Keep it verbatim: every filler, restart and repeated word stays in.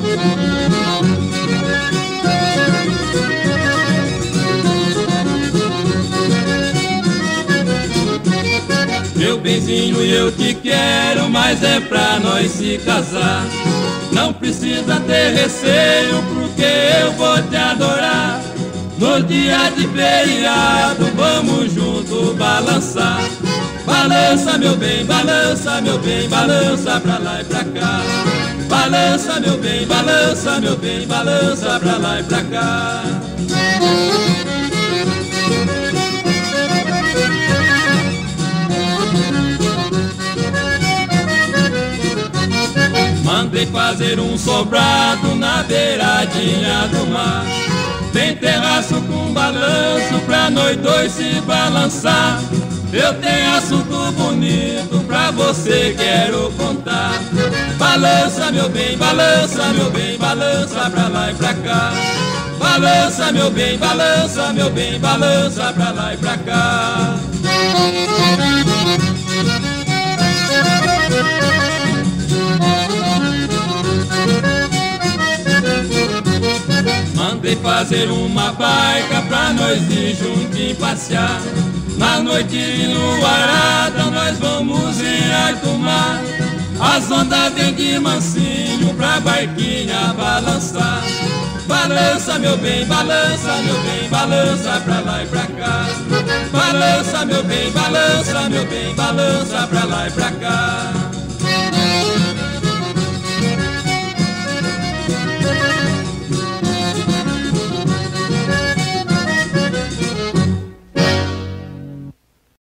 Meu benzinho, eu te quero, mas é pra nós se casar. Não precisa ter receio, porque eu vou te adorar. No dia de feriado, vamos junto balançar. Balança, meu bem, balança, meu bem, balança pra lá e pra cá. Balança, meu bem, balança, meu bem, balança pra lá e pra cá. Mandei fazer um sobrado na beiradinha do mar. Tem terraço com balanço pra nós dois se balançar. Eu tenho assunto bonito pra você, quero contar. Balança, meu bem, balança, meu bem, balança pra lá e pra cá. Balança, meu bem, balança, meu bem, balança pra lá e pra cá. Mandei fazer uma baica pra nós ir juntinho passear. Na noite enluarada nós vamos ir a tomar. As ondas vêm de mansinho pra barquinha balançar. Balança, meu bem, balança, meu bem, balança pra lá e pra cá. Balança, meu bem, balança, meu bem, balança pra lá e pra cá.